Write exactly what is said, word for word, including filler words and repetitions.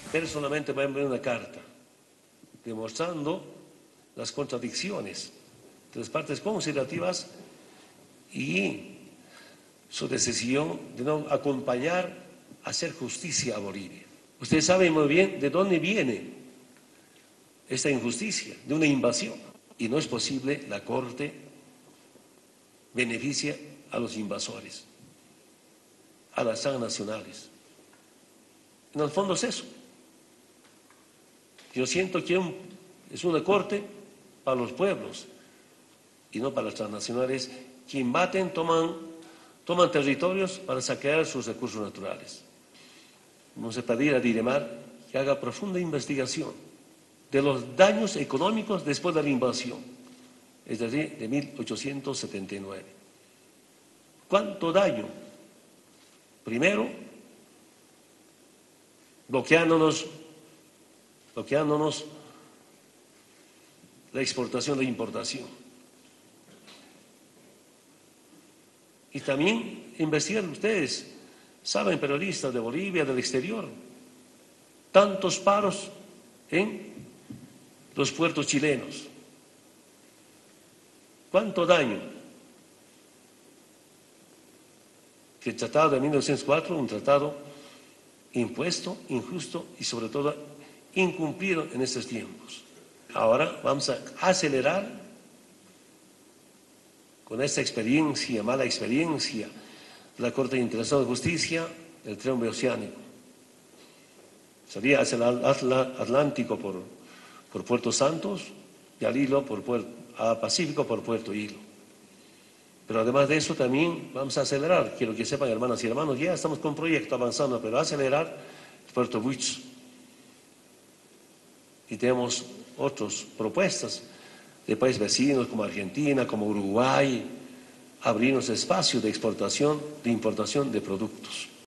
Personalmente voy a enviar una carta demostrando las contradicciones de las partes considerativas y su decisión de no acompañar a hacer justicia a Bolivia. Ustedes saben muy bien de dónde viene esta injusticia, de una invasión. Y no es posible la Corte beneficia a los invasores, a las transnacionales. En el fondo es eso. Yo siento que es una Corte para los pueblos y no para las transnacionales que invaden, toman, toman territorios para saquear sus recursos naturales. Vamos a pedir a Didemar que haga profunda investigación de los daños económicos después de la invasión, es decir, de mil ochocientos setenta y nueve. ¿Cuánto daño? Primero, bloqueándonos, bloqueándonos la exportación e la importación. Y también investigan ustedes, saben, periodistas de Bolivia, del exterior, tantos paros en los puertos chilenos. ¿Cuánto daño? Que el Tratado de mil novecientos cuatro, un tratado impuesto, injusto y sobre todo incumplido en estos tiempos. Ahora vamos a acelerar con esta experiencia, mala experiencia, de la Corte Internacional de Justicia, el Triángulo Oceánico. Sería hacia el Atlántico por, por Puerto Santos y al Hilo por Puerto, a Pacífico por Puerto Hilo. Pero además de eso también vamos a acelerar, quiero que sepan hermanas y hermanos, ya estamos con proyecto avanzando, pero acelerar el Puerto Buich. Y tenemos otras propuestas de países vecinos como Argentina, como Uruguay, abrirnos espacio de exportación, de importación de productos.